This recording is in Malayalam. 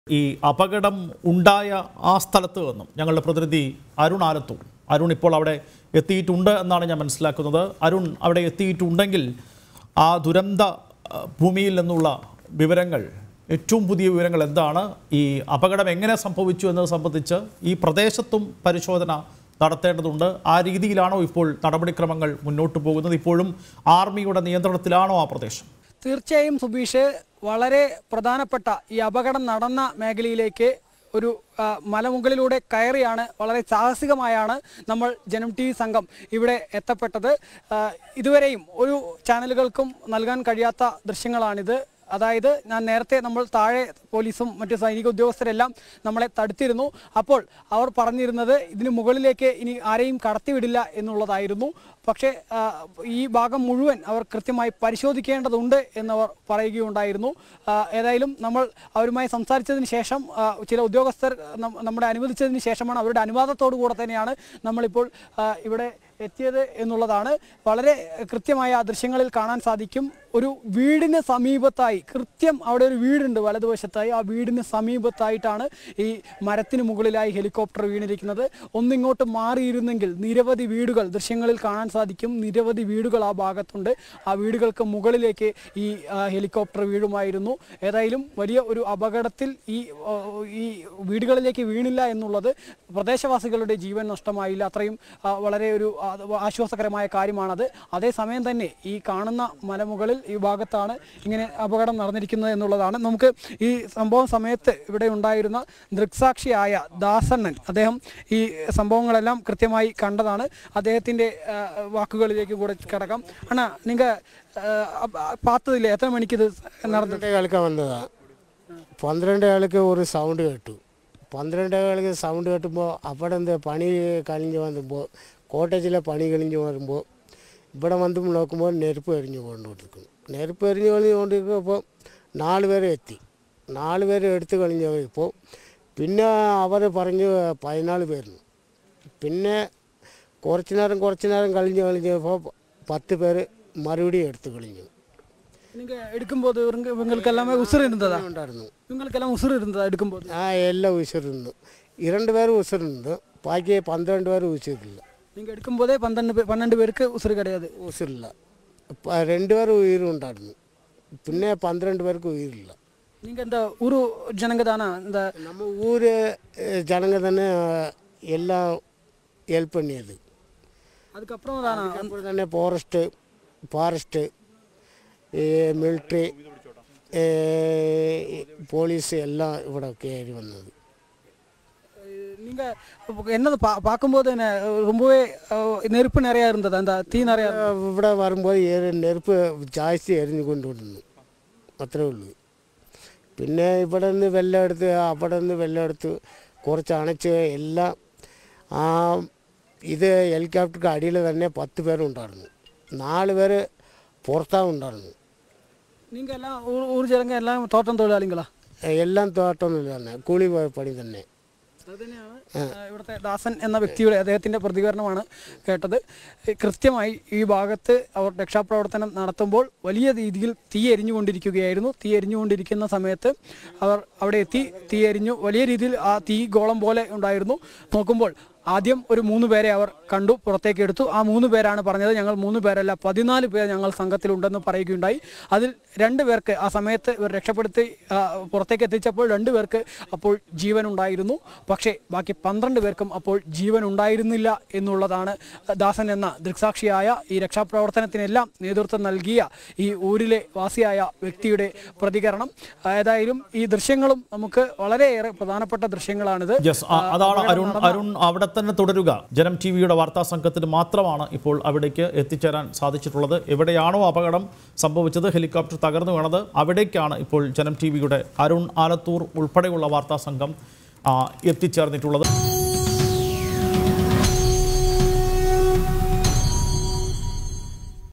ഈ അപകടം ഉണ്ടായ ആ സ്ഥലത്ത് നിന്നും ഞങ്ങളുടെ പ്രതിനിധി അരുൺ ആലത്തൂർ, അരുൺ ഇപ്പോൾ അവിടെ എത്തിയിട്ടുണ്ട് എന്നാണ് ഞാൻ മനസ്സിലാക്കുന്നത്. അരുൺ അവിടെ എത്തിയിട്ടുണ്ടെങ്കിൽ ആ ദുരന്ത ഭൂമിയിൽ നിന്നുള്ള വിവരങ്ങൾ, ഏറ്റവും പുതിയ വിവരങ്ങൾ എന്താണ്? ഈ അപകടം എങ്ങനെ സംഭവിച്ചു എന്നത് സംബന്ധിച്ച് ഈ പ്രദേശത്തും പരിശോധന നടത്തേണ്ടതുണ്ട്. ആ രീതിയിലാണോ ഇപ്പോൾ നടപടിക്രമങ്ങൾ മുന്നോട്ട് പോകുന്നത്? ഇപ്പോഴും ആർമിയുടെ നിയന്ത്രണത്തിലാണോ ആ പ്രദേശം? തീർച്ചയായും സുബീഷ്, വളരെ പ്രധാനപ്പെട്ട ഈ അപകടം നടന്ന മേഖലയിലേക്ക് ഒരു മലമുകളിലൂടെ കയറിയാണ്, വളരെ സാഹസികമായാണ് നമ്മൾ ജനം ടി വി സംഘം ഇവിടെ എത്തപ്പെട്ടത്. ഇതുവരെയും ഒരു ചാനലുകൾക്കും നൽകാൻ കഴിയാത്ത ദൃശ്യങ്ങളാണിത്. അതായത് ഞാൻ നേരത്തെ നമ്മൾ താഴെ പോലീസും മറ്റ് സൈനിക ഉദ്യോഗസ്ഥരെല്ലാം നമ്മളെ തടുത്തിരുന്നു. അപ്പോൾ അവർ പറഞ്ഞിരുന്നത് ഇതിന് മുകളിലേക്ക് ഇനി ആരെയും കടത്തിവിടില്ല എന്നുള്ളതായിരുന്നു. പക്ഷേ ഈ ഭാഗം മുഴുവൻ അവർ കൃത്യമായി പരിശോധിക്കേണ്ടതുണ്ട് എന്നവർ പറയുകയുണ്ടായിരുന്നു. ഏതായാലും നമ്മൾ അവരുമായി സംസാരിച്ചതിന് ശേഷം, ചില ഉദ്യോഗസ്ഥർ നമ്മളെ അനുവദിച്ചതിന് ശേഷമാണ്, അവരുടെ അനുവാദത്തോടു കൂടെ തന്നെയാണ് നമ്മളിപ്പോൾ ഇവിടെ എത്തിയത് എന്നുള്ളതാണ്. വളരെ കൃത്യമായ ദൃശ്യങ്ങളിൽ കാണാൻ സാധിക്കും. ഒരു വീടിന് സമീപത്തായി, കൃത്യം അവിടെ ഒരു വീടുണ്ട് വലതുവശത്തായി, ആ വീടിന് സമീപത്തായിട്ടാണ് ഈ മരത്തിന് മുകളിലായി ഹെലികോപ്റ്റർ വീണിരിക്കുന്നത്. ഒന്നിങ്ങോട്ട് മാറിയിരുന്നെങ്കിൽ നിരവധി വീടുകൾ ദൃശ്യങ്ങളിൽ കാണാൻ സാധിക്കും. നിരവധി വീടുകൾ ആ ഭാഗത്തുണ്ട്. ആ വീടുകൾക്ക് മുകളിലേക്ക് ഈ ഹെലികോപ്റ്റർ വീഴുമായിരുന്നു. ഏതായാലും വലിയ ഒരു അപകടത്തിൽ ഈ വീടുകളിലേക്ക് വീണില്ല എന്നുള്ളത് പ്രദേശവാസികളുടെ ജീവൻ നഷ്ടമായില്ല. അത്രയും വളരെ ഒരു ആശ്വാസകരമായ കാര്യമാണത്. അതേസമയം തന്നെ ഈ കാണുന്ന മലമുകളിൽ ഈ ഭാഗത്താണ് ഇങ്ങനെ അപകടം നടന്നിരിക്കുന്നത് എന്നുള്ളതാണ്. നമുക്ക് ഈ സംഭവം സമയത്ത് ഇവിടെ ഉണ്ടായിരുന്ന ദൃക്സാക്ഷിയായ ദാസണ്ണൻ, അദ്ദേഹം ഈ സംഭവങ്ങളെല്ലാം കൃത്യമായി കണ്ടതാണ്. അദ്ദേഹത്തിൻ്റെ വാക്കുകളിലേക്ക് കൂടെ കിടക്കാം. അണ്ണാ, നിങ്ങൾ பார்த்ததில்லை, എത്ര മണിക്ക് ഇത് നടന്നത്? 12 വന്നതാ. 12 ഒരു സൗണ്ട് കേട്ടു. 12 സൗണ്ട് കേട്ടുമ്പോൾ അവിടെ എന്ത് പണി കഴിഞ്ഞ് വന്നപ്പോൾ, കോട്ടേജിലെ പണി കഴിഞ്ഞ് വരുമ്പോൾ ഇവിടെ വന്ന് നോക്കുമ്പോൾ നെരുപ്പ് എറിഞ്ഞു കൊണ്ടിരിക്കുന്നു. നെരുപ്പ് എറിഞ്ഞു കൊണ്ടിരിക്കുമ്പോൾ 4 പേരെ എത്തി. 4 പേരെ എടുത്ത് കഴിഞ്ഞപ്പോൾ പിന്നെ അവർ പറഞ്ഞു 14 പേരുന്നു. പിന്നെ കുറച്ച് നേരം കഴിഞ്ഞപ്പോൾ 10 പേര് മറുപടിയും എടുത്ത് കളഞ്ഞു. എടുക്കുമ്പോൾ ഇവങ്ങൾക്കെല്ലാം ഉസുർ ഇരുന്നതാ ഉണ്ടായിരുന്നു. ഇവങ്ങൾക്കെല്ലാം ഉസുർ ഇരുന്നതാ എടുക്കുമ്പോൾ? എല്ലാം ഉസുരുന്നു. 2 പേര് ഉസുരുണ്ട്, ബാക്കി 12 പേര് ഉസുരില്ല. நீங்கள் எடுக்கும்போதே 12 பேருக்கு உசுறு கிடையாது? உசுரில்ல. 2 பேர் உயிர் உண்டாയിരുന്നു. പിന്നെ 12 പേർക്ക് ഉയിരില്ല. நீங்கள் இந்த ஊர் ஜனங்க தானா? இந்த நம்ம ஊர் ஜனங்க தானே எல்லாம் ஹெல்ப் பண்ணியது. அதுக்கப்புறம் தானா? அப்புறம் தானே ஃபாரஸ்ட்டு മിലിറ്ററി പോലീസ് എല്ലാം ഇവിടെ കയറി വന്നത്. நீங்கள் என்னது பார்க்கும்போது ரொம்பவே நெருப்பு நிறையா இருந்தது, அந்த தீ நிறையா? ഇവിടെ വരുമ്പോൾ നെരുപ്പ് ജാസ്തി എറിഞ്ഞു കൊണ്ടുവരുന്നു, അത്രേ ഉള്ളൂ. പിന്നെ ഇവിടെ നിന്ന് വെള്ളം എടുത്ത്, അവിടെ നിന്ന് വെള്ളം എടുത്ത് കുറച്ച് അണച്ച് എല്ലാം. ഇത് ഹെലികോപ്റ്റർക്ക് അടിയിൽ തന്നെ 10 പേരുണ്ടായിരുന്നു. 4 പേര് പുറത്താണ് ഉണ്ടായിരുന്നു. നിങ്ങൾ എല്ലാം ഊർ ജനങ്ങൾ എല്ലാം തോട്ടം തൊഴിലാളികളാ? എല്ലാം തോട്ടം തന്നെ, കൂലി പണി തന്നെ. ഇവിടുത്തെ ദാസൻ എന്ന വ്യക്തിയുടെ, അദ്ദേഹത്തിൻ്റെ പ്രതികരണമാണ് കേട്ടത്. കൃത്യമായി ഈ ഭാഗത്ത് അവർ രക്ഷാപ്രവർത്തനം നടത്തുമ്പോൾ വലിയ രീതിയിൽ തീ എരിഞ്ഞുകൊണ്ടിരിക്കുകയായിരുന്നു. തീ എരിഞ്ഞുകൊണ്ടിരിക്കുന്ന സമയത്ത് അവർ അവിടെ എത്തി. തീ എരിഞ്ഞു, വലിയ രീതിയിൽ ആ തീ ഗോളം പോലെ ഉണ്ടായിരുന്നു. നോക്കുമ്പോൾ ആദ്യം ഒരു 3 പേരെ അവർ കണ്ടു, പുറത്തേക്ക് എടുത്തു. ആ 3 പേരാണ് പറഞ്ഞത്, ഞങ്ങൾ 3 പേരല്ല 14 പേർ ഞങ്ങൾ സംഘത്തിലുണ്ടെന്ന് പറയുകയുണ്ടായി. അതിൽ 2 പേർക്ക് ആ സമയത്ത് ഇവർ രക്ഷപ്പെടുത്തി പുറത്തേക്ക് എത്തിച്ചപ്പോൾ 2 പേർക്ക് അപ്പോൾ ജീവൻ ഉണ്ടായിരുന്നു. പക്ഷേ ബാക്കി 12 പേർക്കും അപ്പോൾ ജീവൻ ഉണ്ടായിരുന്നില്ല എന്നുള്ളതാണ് ദാസൻ എന്ന ദൃക്സാക്ഷിയായ, ഈ രക്ഷാപ്രവർത്തനത്തിനെല്ലാം നേതൃത്വം നൽകിയ ഈ ഊരിലെ വാസിയായ വ്യക്തിയുടെ പ്രതികരണം. ഏതായാലും ഈ ദൃശ്യങ്ങളും നമുക്ക് വളരെയേറെ പ്രധാനപ്പെട്ട ദൃശ്യങ്ങളാണിത്. അരുൺ അവിടെ തന്നെ തുടരുക. ജനം ടി വിയുടെ വാർത്താ സംഘത്തിന് മാത്രമാണ് ഇപ്പോൾ അവിടേക്ക് എത്തിച്ചേരാൻ സാധിച്ചിട്ടുള്ളത്. എവിടെയാണോ അപകടം സംഭവിച്ചത്, ഹെലികോപ്റ്റർ തകർന്നു വീണത്, അവിടേക്കാണ് ഇപ്പോൾ ജനം ടി വിയുടെ അരുൺ ആലത്തൂർ ഉൾപ്പെടെയുള്ള വാർത്താ സംഘം എത്തിച്ചേർന്നിട്ടുള്ളത്.